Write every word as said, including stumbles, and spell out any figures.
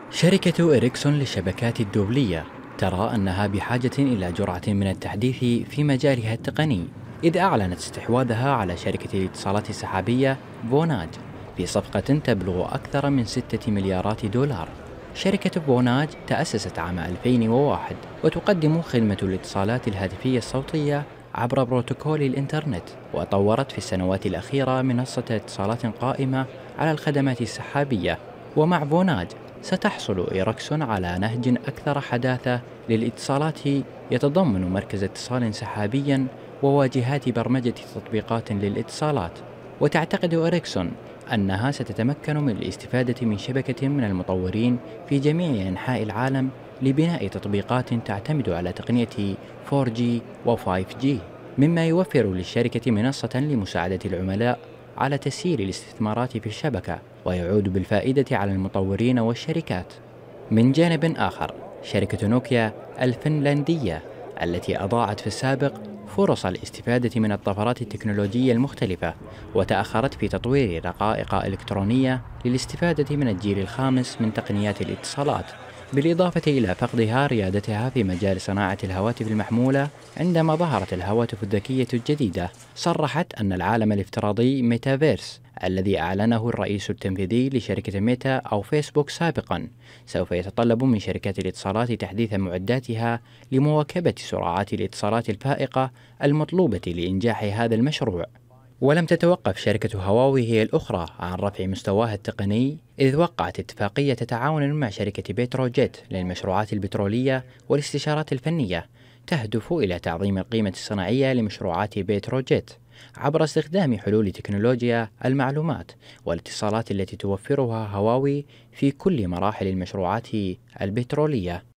شركة إريكسون للشبكات الدولية ترى أنها بحاجة إلى جرعة من التحديث في مجالها التقني، إذ أعلنت استحواذها على شركة الاتصالات السحابية فوناج في صفقة تبلغ أكثر من ستة مليارات دولار. شركة فوناج تأسست عام ألفين وواحد وتقدم خدمة الاتصالات الهاتفية الصوتية عبر بروتوكول الإنترنت، وطورت في السنوات الأخيرة منصة اتصالات قائمة على الخدمات السحابية. ومع فوناج ستحصل إيركسون على نهج أكثر حداثة للاتصالات يتضمن مركز اتصال سحابيا وواجهات برمجة تطبيقات للاتصالات. وتعتقد إريكسون أنها ستتمكن من الاستفادة من شبكة من المطورين في جميع أنحاء العالم لبناء تطبيقات تعتمد على تقنية فور جي و فايف جي، مما يوفر للشركة منصة لمساعدة العملاء على تسيير الاستثمارات في الشبكة، ويعود بالفائدة على المطورين والشركات. من جانب آخر، شركة نوكيا الفنلندية التي أضاعت في السابق فرص الاستفادة من الطفرات التكنولوجية المختلفة، وتأخرت في تطوير رقائق إلكترونية للاستفادة من الجيل الخامس من تقنيات الاتصالات، بالإضافة إلى فقدها ريادتها في مجال صناعة الهواتف المحمولة. عندما ظهرت الهواتف الذكية الجديدة، صرحت أن العالم الافتراضي ميتافيرس الذي أعلنه الرئيس التنفيذي لشركة ميتا أو فيسبوك سابقا سوف يتطلب من شركات الاتصالات تحديث معداتها لمواكبة سرعات الاتصالات الفائقة المطلوبة لإنجاح هذا المشروع. ولم تتوقف شركة هواوي هي الأخرى عن رفع مستواها التقني، إذ وقعت اتفاقية تعاون مع شركة بتروجيت للمشروعات البترولية والاستشارات الفنية تهدف إلى تعظيم القيمة الصناعية لمشروعات بتروجيت عبر استخدام حلول تكنولوجيا المعلومات والاتصالات التي توفرها هواوي في كل مراحل المشروعات البترولية.